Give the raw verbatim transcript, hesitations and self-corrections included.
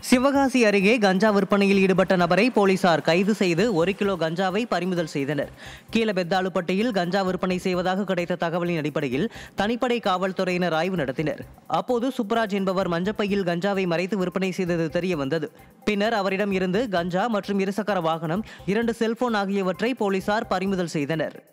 சிவகாசி அருகே கஞ்சா விற்பனையில் ஈடுபட்ட நபரை போலீசார் கைது செய்து ஒரு கிலோ கஞ்சாவை பறிமுதல் செய்தனர். கீழபெத்தாலுப்பட்டியில் கஞ்சா விற்பனை செய்வதாக கிடைத்த தகவலின் அடிப்படையில் தனிப்படை காவல்துறையினர் ஆய்வு நடத்தினர். அப்போது சுப்ராஜ் என்பவர் மஞ்சப்பையில் கஞ்சாவை மறைத்து விற்பனை செய்தது தெரிய வந்தது. பின்னர் அவரிடம் இருந்து கஞ்சா மற்றும் இருசக்கர வாகனம், இரண்டு செல்போன் ஆகியவற்றை போலீசார் பறிமுதல் செய்தனர்.